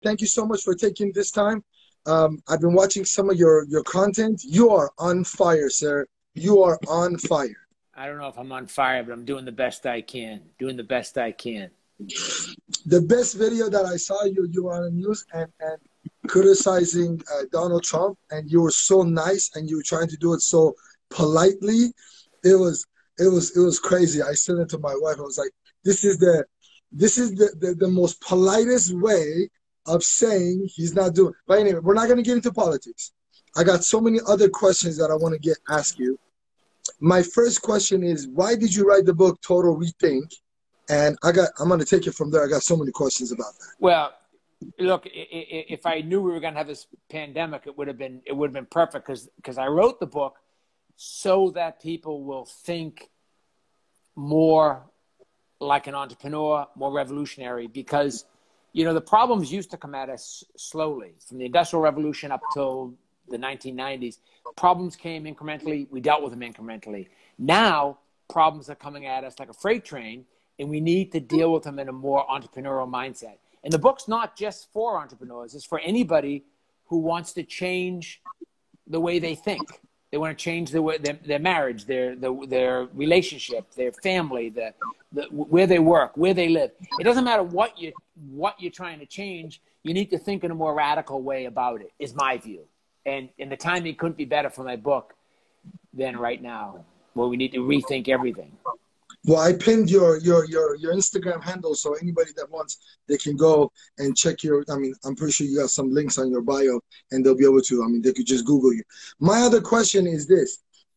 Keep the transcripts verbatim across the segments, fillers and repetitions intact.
thank you so much for taking this time. Um, I've been watching some of your, your content. You are on fire, sir. You are on fire. I don't know if I'm on fire, but I'm doing the best I can. Doing the best I can. The best video that I saw, you you were on the news and, and criticizing uh, Donald Trump, and you were so nice and you were trying to do it so politely. It was it was it was crazy. I sent it to my wife. I was like, this is the this is the, the, the most politest way of saying he's not doing. But anyway, we're not gonna get into politics. I got so many other questions that I want to get ask you. My first question is, why did you write the book Total Rethink? And I got, I'm going to take it from there. I got so many questions about that. Well, look, if I knew we were going to have this pandemic, it would have been, it would have been perfect because, because I wrote the book so that people will think more like an entrepreneur, more revolutionary, because, you know, the problems used to come at us slowly from the Industrial Revolution up till the nineteen nineties. Problems came incrementally. We dealt with them incrementally. Now problems are coming at us like a freight train, and we need to deal with them in a more entrepreneurial mindset. And the book's not just for entrepreneurs. It's for anybody who wants to change the way they think. They want to change the way, their, their marriage, their, their, their relationship, their family, the, the, where they work, where they live. It doesn't matter what, you, what you're trying to change. You need to think in a more radical way about it, is my view. And, and the timing couldn't be better for my book than right now, where we need to rethink everything. Well, I pinned your your your your Instagram handle, so anybody that wants, they can go and check your. I mean, I'm pretty sure you got some links on your bio, and they'll be able to. I mean, they could just Google you. My other question is this: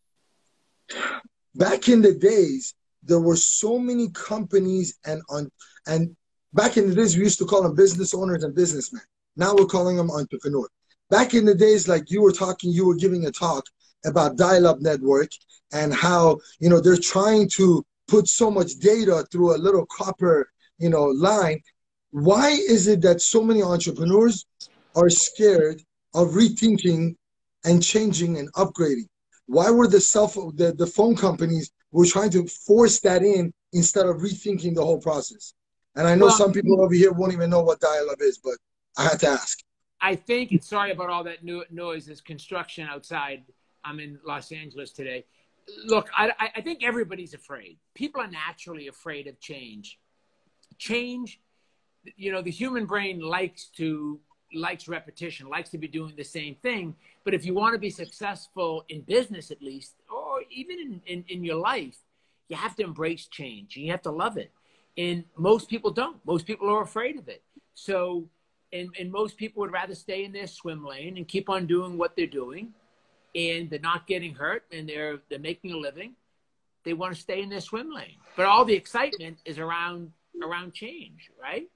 back in the days, there were so many companies, and on and back in the days, we used to call them business owners and businessmen. Now we're calling them entrepreneurs. Back in the days, like you were talking, you were giving a talk about dial-up network and how, you know, they're trying to put so much data through a little copper, you know, line. Why is it that so many entrepreneurs are scared of rethinking and changing and upgrading? Why were the cell phone, the, the phone companies were trying to force that in instead of rethinking the whole process? And I know well, some people over here won't even know what dial-up is, but I had to ask. I think, and sorry about all that noise, there's construction outside. I'm in Los Angeles today. Look, I, I think everybody's afraid. People are naturally afraid of change. Change, you know, the human brain likes to, likes repetition, likes to be doing the same thing. But if you want to be successful in business, at least, or even in, in, in your life, you have to embrace change. You have to love it. And most people don't. Most people are afraid of it. So, and, and most people would rather stay in their swim lane and keep on doing what they're doing. And they're not getting hurt, and they're they're making a living. They want to stay in their swim lane, but all the excitement is around around change, right?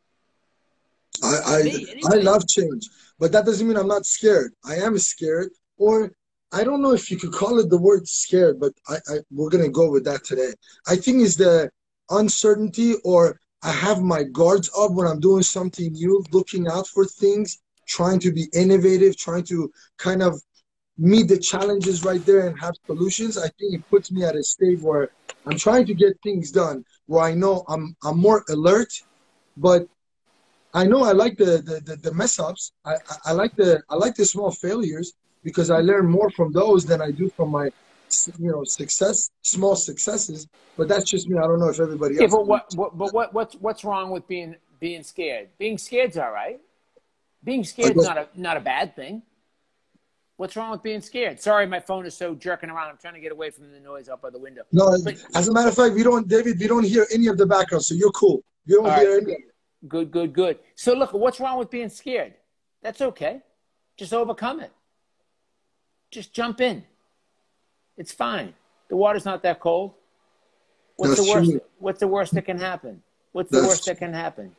I I, Me, I love change, but that doesn't mean I'm not scared. I am scared, or I don't know if you could call it the word scared, but I, I we're gonna go with that today. I think it's the uncertainty, or I have my guards up when I'm doing something new, looking out for things, trying to be innovative, trying to kind of meet the challenges right there and have solutions. I think it puts me at a state where I'm trying to get things done, where I know I'm I'm more alert, but I know I like the the, the, the mess ups. I, I, I like the I like the small failures because I learn more from those than I do from my you know success small successes. But that's just me. I don't know if everybody else. Yeah, but what, what but what what's what's wrong with being being scared? Being scared's all right. Being scared's not a not a bad thing. What's wrong with being scared? Sorry, my phone is so jerking around. I'm trying to get away from the noise out by the window. No, but, as a matter of fact, we don't, David, we don't hear any of the background, so you're cool. You don't hear right. any of it. Good, good, good. So look, what's wrong with being scared? That's okay. Just overcome it. Just jump in. It's fine. The water's not that cold. What's That's the worst? True. What's the worst that can happen? What's the That's worst true. that can happen?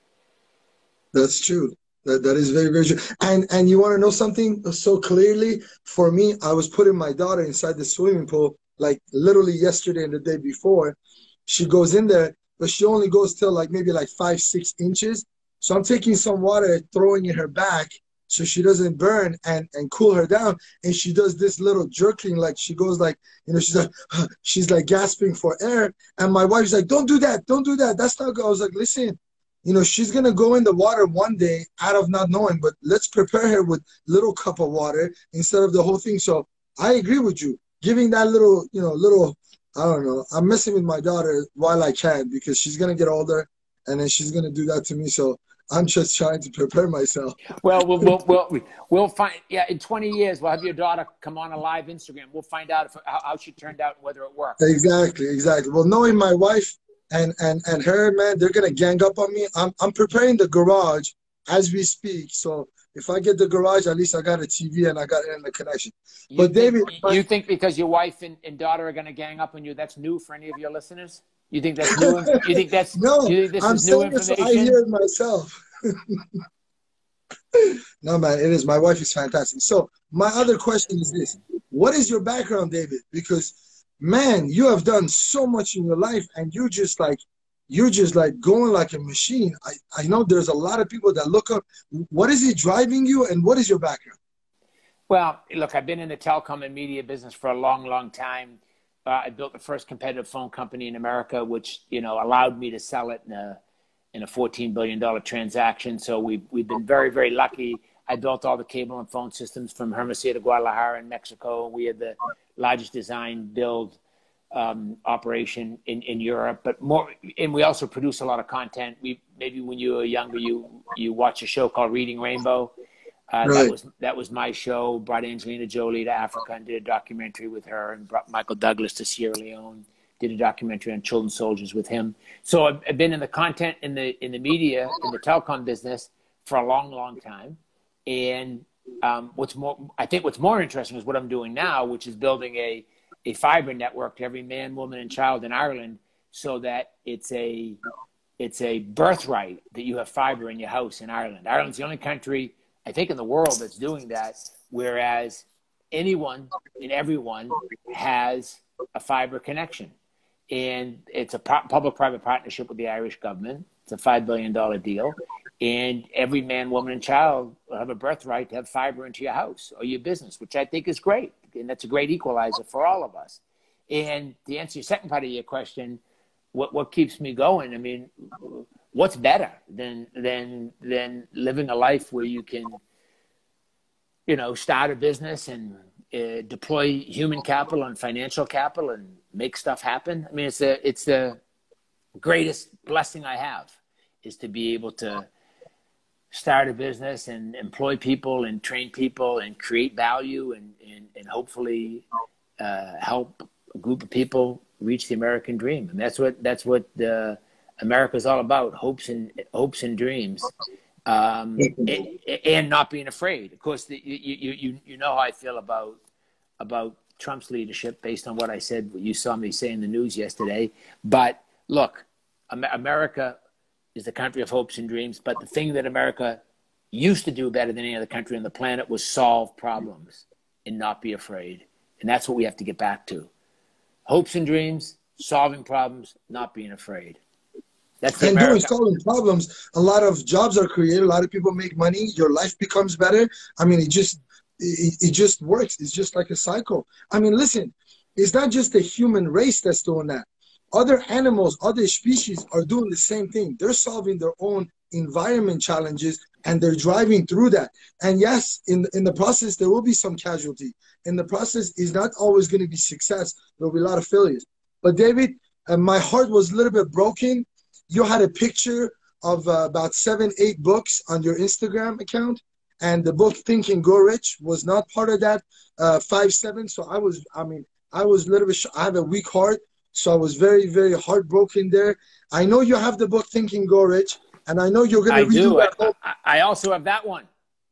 That's true. That, that is very, very true. And and you want to know something so clearly? For me, I was putting my daughter inside the swimming pool like literally yesterday and the day before. She goes in there, but she only goes till like maybe like five, six inches. So I'm taking some water, throwing in her back so she doesn't burn and, and cool her down. And she does this little jerking, like she goes like, you know, she's like, she's like gasping for air. And my wife's like, don't do that. Don't do that. That's not good. I was like, listen, you know, she's going to go in the water one day out of not knowing, but let's prepare her with little cup of water instead of the whole thing. So I agree with you. Giving that little, you know, little, I don't know, I'm messing with my daughter while I can because she's going to get older and then she's going to do that to me. So I'm just trying to prepare myself. Well, we'll, we'll, we'll, we'll find, yeah, in twenty years, we'll have your daughter come on a live Instagram. We'll find out if, how, how she turned out and whether it worked. Exactly, exactly. Well, knowing my wife and, and, and her, man, they're going to gang up on me. I'm, I'm preparing the garage as we speak. So if I get the garage, at least I got a T V and I got it in the connection. You but think, David, you think because your wife and, and daughter are going to gang up on you, that's new for any of your listeners? You think that's new? You think that's no? You think this I'm is new saying this so information? I hear it myself. No, man, it is. My wife is fantastic. So my other question is this: what is your background, David? Because man, you have done so much in your life, and you're just like you're just like going like a machine. I I know there's a lot of people that look up. What is it driving you, and what is your background? Well, look, I've been in the telecom and media business for a long, long time. Uh, I built the first competitive phone company in America, which, you know, allowed me to sell it in a, in a fourteen billion dollar transaction. So we've, we've been very, very lucky. I built all the cable and phone systems from Hermosillo to Guadalajara in Mexico. We had the largest design build um, operation in, in Europe, but more, and we also produce a lot of content. We, maybe when you were younger, you, you watched a show called Reading Rainbow. Uh, Right. That was that was my show. Brought Angelina Jolie to Africa and did a documentary with her, and brought Michael Douglas to Sierra Leone. Did a documentary on children's soldiers with him. So I've, I've been in the content, in the in the media, in the telecom business for a long, long time. And um, what's more, I think what's more interesting is what I'm doing now, which is building a a fiber network to every man, woman, and child in Ireland, so that it's a it's a birthright that you have fiber in your house in Ireland. Ireland's the only country, I think, in the world that's doing that, whereas anyone and everyone has a fiber connection. And it's a public-private partnership with the Irish government. It's a five billion dollar deal. And every man, woman, and child will have a birthright to have fiber into your house or your business, which I think is great. And that's a great equalizer for all of us. And to answer your second part of your question, what, what keeps me going? I mean, what's better than than than living a life where you can, you know, start a business and uh, deploy human capital and financial capital and make stuff happen? I mean, it's the it's the greatest blessing I have, is to be able to start a business and employ people and train people and create value and and, and hopefully uh, help a group of people reach the American dream. And that's what that's what the America is all about: hopes and hopes and dreams, um, and, and not being afraid. Of course, the, you you you know how I feel about about Trump's leadership, based on what I said, what you saw me say in the news yesterday. But look, America is the country of hopes and dreams. But the thing that America used to do better than any other country on the planet was solve problems and not be afraid. And that's what we have to get back to: hopes and dreams, solving problems, not being afraid. That's and doing solving problems, a lot of jobs are created, a lot of people make money, your life becomes better. I mean, it just it, it just works. It's just like a cycle. I mean, listen, it's not just the human race that's doing that. Other animals, other species are doing the same thing. They're solving their own environment challenges and they're driving through that. And yes, in in the process there will be some casualty. In the process is not always going to be success. There will be a lot of failures. But David, uh, my heart was a little bit broken. You had a picture of uh, about seven, eight books on your Instagram account, and the book Think and Grow Rich was not part of that uh, five, seven. So I was, I mean, I was a little bit, I have a weak heart, so I was very, very heartbroken there. I know you have the book Think and Grow Rich, and I know you're going to read do. it. I, I, I also have that one.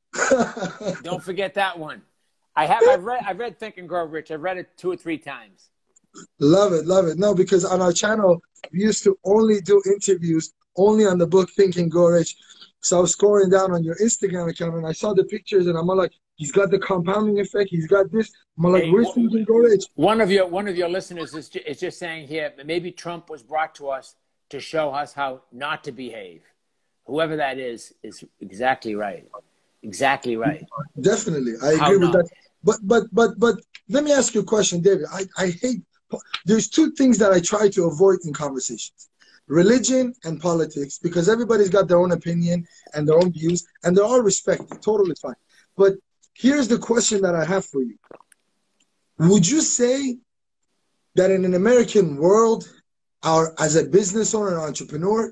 Don't forget that one. I have. I've read. I've read Think and Grow Rich. I've read it two or three times. Love it, love it. No, because on our channel, we used to only do interviews only on the book Think and Grow Rich. So I was scrolling down on your Instagram account and I saw the pictures and I'm all like, he's got the compounding effect. He's got this. I'm like, hey, where's Think and Grow Rich? One of your one of your listeners is just, is just saying here, maybe Trump was brought to us to show us how not to behave. Whoever that is is exactly right. Exactly right. Definitely, I How agree with not? that. But but but but let me ask you a question, David. I I hate. There's two things that I try to avoid in conversations. religion and politics, because everybody's got their own opinion and their own views, and they're all respected, totally fine. But here's the question that I have for you. Would you say that in an American world, our, as a business owner and entrepreneur,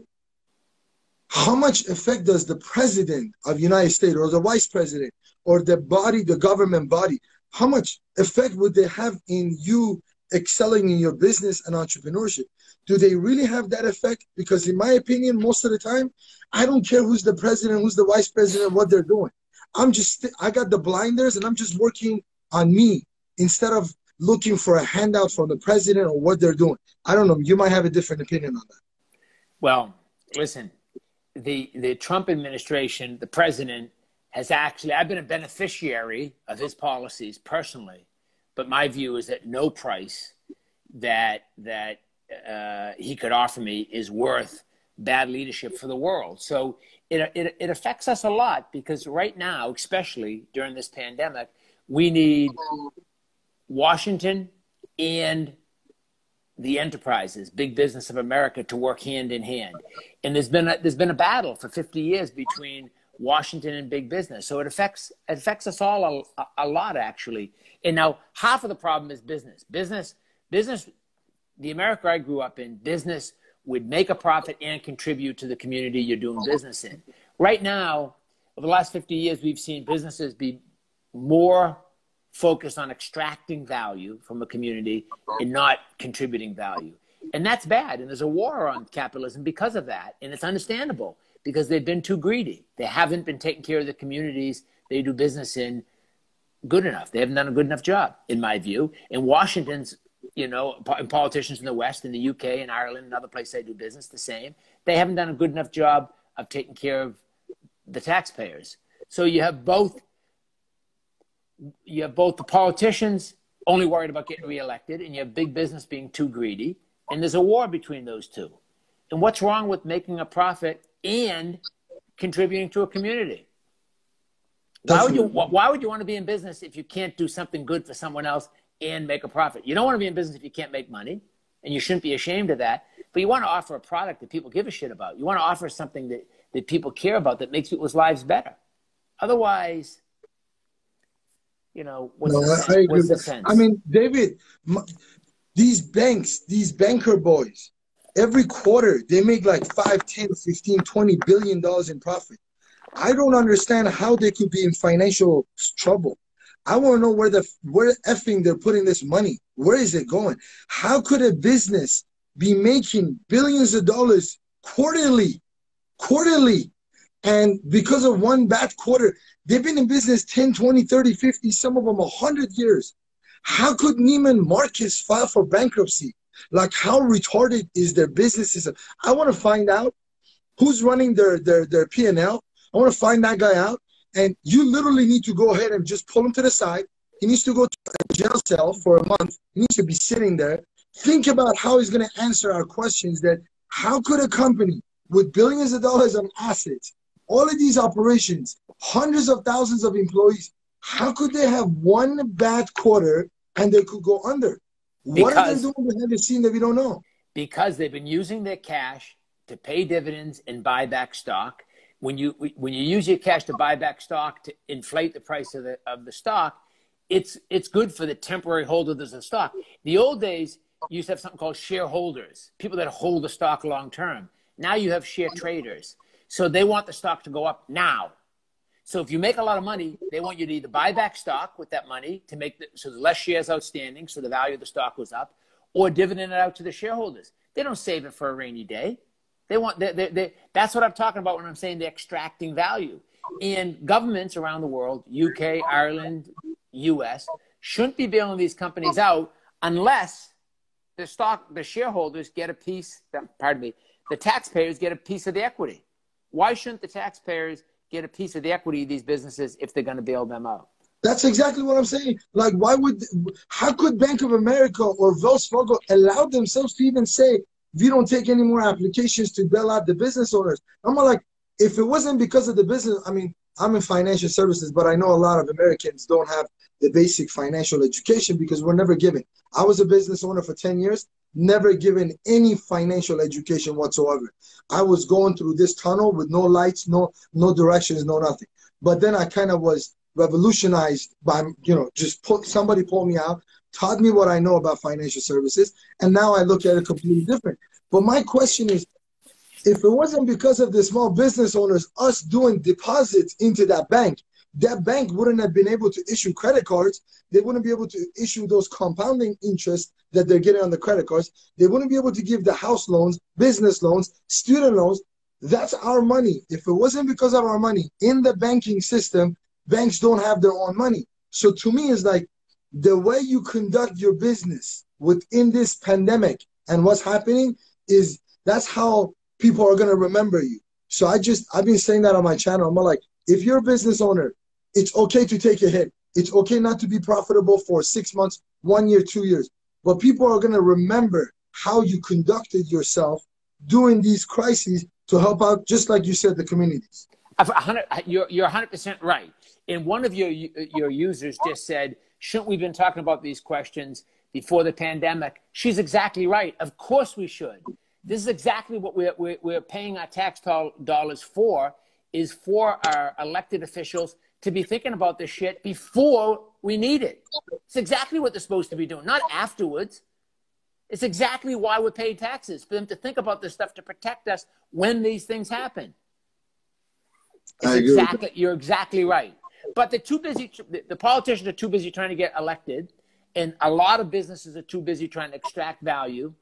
how much effect does the president of the United States or the vice president or the body, the government body, how much effect would they have in you excelling in your business and entrepreneurship? Do they really have that effect? Because in my opinion, most of the time, I don't care who's the president, who's the vice president, what they're doing. I'm just, I got the blinders and I'm just working on me instead of looking for a handout from the president or what they're doing. I don't know. You might have a different opinion on that. Well, listen, the, the Trump administration, the president has actually, I've been a beneficiary of his policies personally, but my view is that no price that, that uh, he could offer me is worth bad leadership for the world. So it, it, it affects us a lot because right now, especially during this pandemic, we need Washington and the enterprises, big business of America, to work hand in hand. And there's been a, there's been a battle for fifty years between Washington and big business. So it affects, it affects us all a, a lot, actually. And now half of the problem is business. Business, business, the America I grew up in, business would make a profit and contribute to the community you're doing business in. Right now, over the last fifty years, we've seen businesses be more focused on extracting value from a community and not contributing value. And that's bad. And there's a war on capitalism because of that. And it's understandable because they've been too greedy. They haven't been taking care of the communities they do business in good enough. They haven't done a good enough job, in my view. And Washington's, you know, and politicians in the West, in the U K and Ireland and other places they do business, the same. They haven't done a good enough job of taking care of the taxpayers. So you have both You have both the politicians only worried about getting reelected, and you have big business being too greedy, and there's a war between those two. And what's wrong with making a profit and contributing to a community? Why would you, why would you want to be in business if you can't do something good for someone else and make a profit? You don't want to be in business if you can't make money, and you shouldn't be ashamed of that. But you want to offer a product that people give a shit about. You want to offer something that, that people care about, that makes people's lives better. Otherwise, you know, what's, no, the, I, sense? I, what's the sense? I mean, David, my, these banks, these banker boys, every quarter they make like five, ten, fifteen, twenty billion dollars in profit. I don't understand how they could be in financial trouble. I want to know where the where effing they're putting this money. Where is it going? How could a business be making billions of dollars quarterly, quarterly, and because of one bad quarter, they've been in business ten, twenty, thirty, fifty, some of them one hundred years. How could Neiman Marcus file for bankruptcy? Like, how retarded is their business system? I want to find out who's running their, their, their P and L. I want to find that guy out. And you literally need to go ahead and just pull him to the side. He needs to go to a jail cell for a month. He needs to be sitting there. Think about how he's going to answer our questions that how could a company with billions of dollars of assets, all of these operations, hundreds of thousands of employees, how could they have one bad quarter and they could go under? Because, what are they doing behind the scene that we don't know? Because they've been using their cash to pay dividends and buy back stock. When you when you use your cash to buy back stock to inflate the price of the of the stock, it's it's good for the temporary holders of stock. The old days, you used to have something called shareholders, people that hold the stock long term. Now you have share traders. So they want the stock to go up now. So if you make a lot of money, they want you to either buy back stock with that money to make the, so the less shares outstanding, so the value of the stock goes up, or dividend it out to the shareholders. They don't save it for a rainy day. They want they, they, they, that's what I'm talking about when I'm saying they're extracting value. And governments around the world, U K, Ireland, U S, shouldn't be bailing these companies out unless the stock, the shareholders get a piece. Pardon me, the taxpayers get a piece of the equity. Why shouldn't the taxpayers get a piece of the equity of these businesses if they're going to bail them out? That's exactly what I'm saying. Like, why would, how could Bank of America or Wells Fargo allow themselves to even say, we don't take any more applications to bail out the business owners? I'm like, if it wasn't because of the business, I mean, I'm in financial services, but I know a lot of Americans don't have the basic financial education because we're never given. I was a business owner for ten years, never given any financial education whatsoever. I was going through this tunnel with no lights, no no directions, no nothing. But then I kind of was revolutionized by, you know, just put somebody pulled me out, taught me what I know about financial services, and now I look at it completely different. But my question is, if it wasn't because of the small business owners, us doing deposits into that bank, that bank wouldn't have been able to issue credit cards. They wouldn't be able to issue those compounding interest that they're getting on the credit cards. They wouldn't be able to give the house loans, business loans, student loans. That's our money. If it wasn't because of our money in the banking system, banks don't have their own money. So to me, it's like the way you conduct your business within this pandemic and what's happening is that's how people are going to remember you. So I just, I've been saying that on my channel. I'm like, if you're a business owner, it's okay to take a hit. It's okay not to be profitable for six months, one year, two years. But people are going to remember how you conducted yourself during these crises to help out, just like you said, the communities. You're, you're one hundred percent right. And one of your, your users just said, shouldn't we have been talking about these questions before the pandemic? She's exactly right. Of course we should. This is exactly what we're, we're, we're paying our tax dollars for, is for our elected officials to be thinking about this shit before we need it. It's exactly what they're supposed to be doing, not afterwards. It's exactly why we're paying taxes, for them to think about this stuff to protect us when these things happen. It's exactly, you're exactly right. But they're too busy, the politicians are too busy trying to get elected, and a lot of businesses are too busy trying to extract value,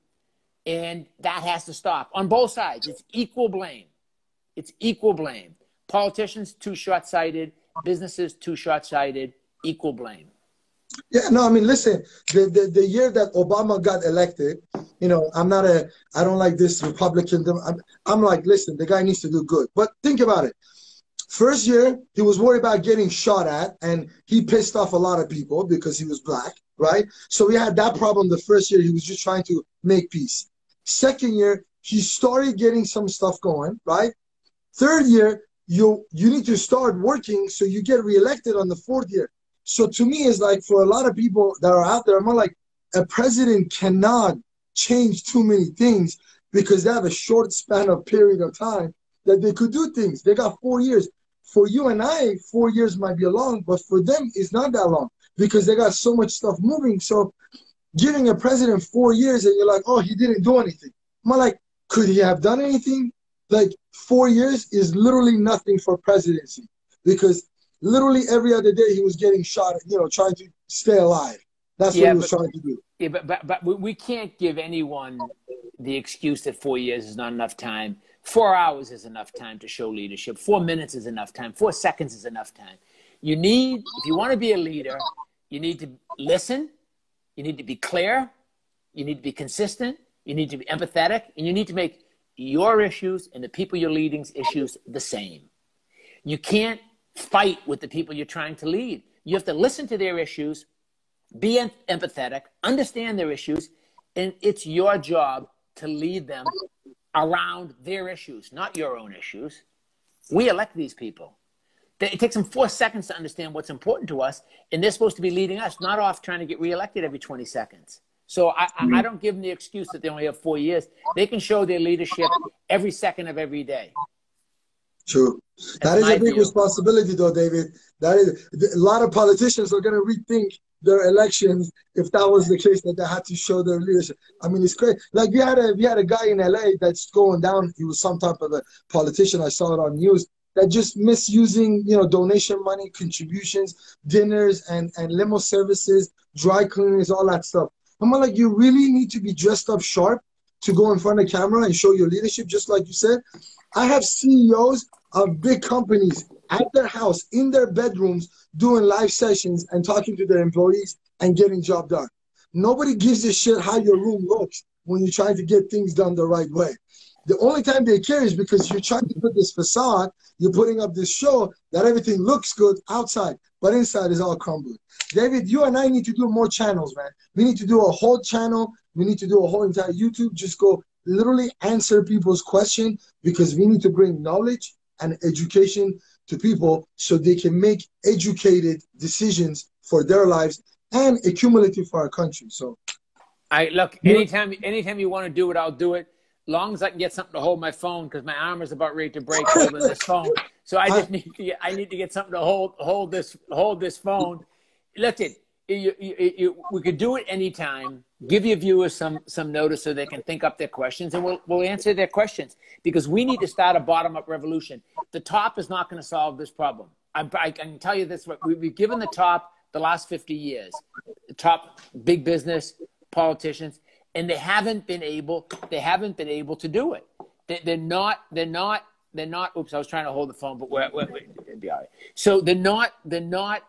and that has to stop on both sides. It's equal blame. It's equal blame. Politicians, too short-sighted. Businesses, too short-sighted. Equal blame. Yeah, no, I mean, listen, the, the, the year that Obama got elected, you know, I'm not a, I don't like this Republican. I'm, I'm like, listen, the guy needs to do good. But think about it. First year, he was worried about getting shot at, and he pissed off a lot of people because he was black, right? So we had that problem the first year. He was just trying to make peace. Second year, he started getting some stuff going, right? Third year, you you need to start working so you get reelected on the fourth year. So to me, it's like for a lot of people that are out there, I'm like, a president cannot change too many things because they have a short span of period of time that they could do things. They got four years. For you and I, four years might be long, but for them, it's not that long because they got so much stuff moving. So giving a president four years and you're like, oh, he didn't do anything. I'm like, could he have done anything? Like, four years is literally nothing for presidency because literally every other day he was getting shot at, you know, trying to stay alive. That's yeah, what he was but, trying to do. Yeah, but, but, but we can't give anyone the excuse that four years is not enough time. Four hours is enough time to show leadership. Four minutes is enough time. Four seconds is enough time. You need, if you want to be a leader, you need to listen. You need to be clear. You need to be consistent. You need to be empathetic. And you need to make your issues and the people you're leading's issues the same. You can't fight with the people you're trying to lead. You have to listen to their issues, be em empathetic, understand their issues, and it's your job to lead them around their issues, not your own issues. We elect these people. It takes them four seconds to understand what's important to us, and they're supposed to be leading us, not off trying to get reelected every twenty seconds. So I, I don't give them the excuse that they only have four years. They can show their leadership every second of every day. True. That is a big responsibility, though, David. That is, a lot of politicians are going to rethink their elections if that was the case, that they had to show their leadership. I mean, it's crazy. Like we had a we had a guy in L A that's going down. He was some type of a politician. I saw it on news. That just misusing, you know, donation money, contributions, dinners, and and limo services, dry cleaners, all that stuff. I'm like, you really need to be dressed up sharp to go in front of camera and show your leadership, just like you said. I have C E Os of big companies at their house, in their bedrooms, doing live sessions and talking to their employees and getting job done. Nobody gives a shit how your room looks when you're trying to get things done the right way. The only time they care is because you're trying to put this facade, you're putting up this show that everything looks good outside, but inside is all crumbling. David, you and I need to do more channels, man. We need to do a whole channel. We need to do a whole entire YouTube. Just go literally answer people's questions because we need to bring knowledge and education to people so they can make educated decisions for their lives and accumulative for our country. So, I look, anytime, anytime you want to do it, I'll do it. Long as I can get something to hold my phone, because my arm is about ready to break holding this phone. So I just need to get, I need to get something to hold hold this hold this phone. Listen, you, you, you, we could do it anytime. Give your viewers some some notice so they can think up their questions, and we'll we'll answer their questions, because we need to start a bottom up revolution. The top is not going to solve this problem. I, I can tell you this: we've given the top the last fifty years, the top big business politicians. And they haven't been able. They haven't been able to do it. They, they're not. They're not. They're not. Oops! I was trying to hold the phone, but we're, we're, we're, be all right. So they're not. They're not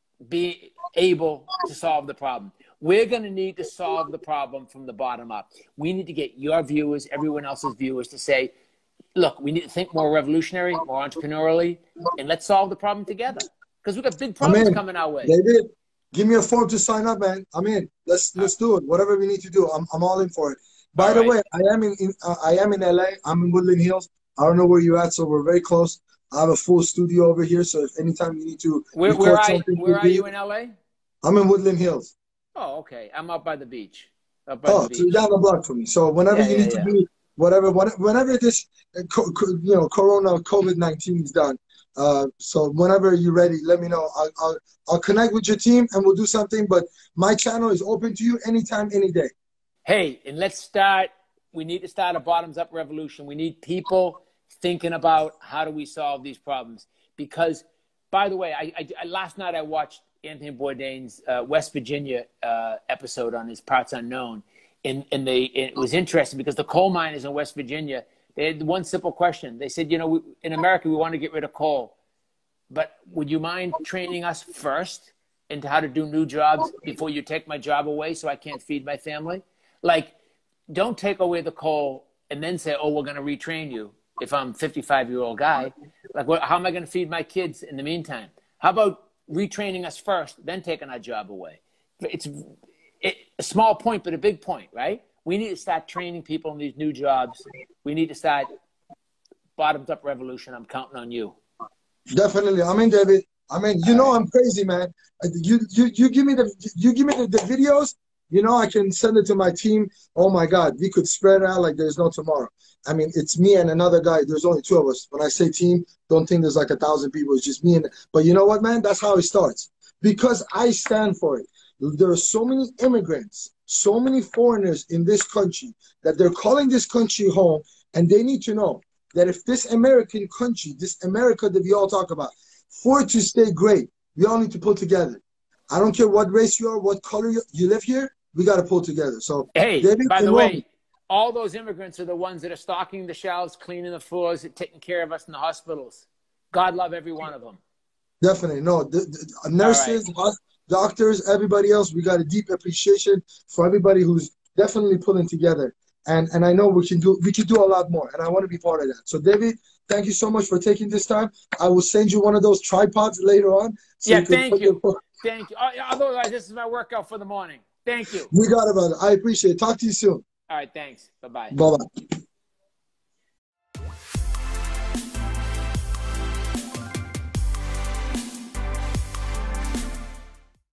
be able to solve the problem. We're going to need to solve the problem from the bottom up. We need to get your viewers, everyone else's viewers, to say, "Look, we need to think more revolutionary, more entrepreneurially, and let's solve the problem together." Because we've got big problems coming our way. David, give me a form to sign up, man. I'm in. Let's let's do it. Whatever we need to do, I'm I'm all in for it. By all the right. way, I am in, in uh, I am in L A. I'm in Woodland Hills. I don't know where you're at, so we're very close. I have a full studio over here, so if anytime you need to, where where, I, where are you in L A? I'm in Woodland Hills. Oh, okay. I'm up by the beach. Up by oh, the beach. so you're down the block from me. So whenever yeah, you yeah, need yeah. to be, whatever, whenever this, you know, Corona COVID nineteen is done. Uh, so whenever you're ready, let me know. I'll, I'll I'll connect with your team and we'll do something. But my channel is open to you anytime, any day. Hey, and let's start. We need to start a bottoms-up revolution. We need people thinking about how do we solve these problems. Because, by the way, I, I last night I watched Anthony Bourdain's uh, West Virginia uh, episode on his Parts Unknown, and and they it was interesting because the coal miners in West Virginia. They had one simple question. They said, you know, we, in America, we want to get rid of coal. But would you mind training us first into how to do new jobs before you take my job away so I can't feed my family? Like, don't take away the coal and then say, oh, we're going to retrain you if I'm a fifty-five-year-old guy. Like, what, how am I going to feed my kids in the meantime? How about retraining us first, then taking our job away? It's it, a small point, but a big point, right? We need to start training people in these new jobs. We need to start bottoms-up revolution. I'm counting on you. Definitely. I mean, David, I mean, you know I'm crazy, man. You you you give me the you give me the, the videos, you know, I can send it to my team. Oh, my God, we could spread it out like there's no tomorrow. I mean, it's me and another guy. There's only two of us. When I say team, don't think there's like a thousand people. It's just me. and. But you know what, man? That's how it starts. Because I stand for it. There are so many immigrants, so many foreigners in this country that they're calling this country home, and they need to know that if this American country, this America that we all talk about, for it to stay great, we all need to pull together. I don't care what race you are, what color you, you live here, we got to pull together. So, hey, David, by the way, all those immigrants are the ones that are stocking the shelves, cleaning the floors, taking care of us in the hospitals. God love every one of them. Definitely. No, the, the nurses, right. Doctors, everybody else, we got a deep appreciation for everybody who's definitely pulling together. And and I know we can do we can do a lot more, and I want to be part of that. So, David, thank you so much for taking this time. I will send you one of those tripods later on. So yeah, you thank you. Your... Thank you. Otherwise, this is my workout for the morning. Thank you. We got it, brother. I appreciate it. Talk to you soon. All right, thanks. Bye-bye. Bye-bye.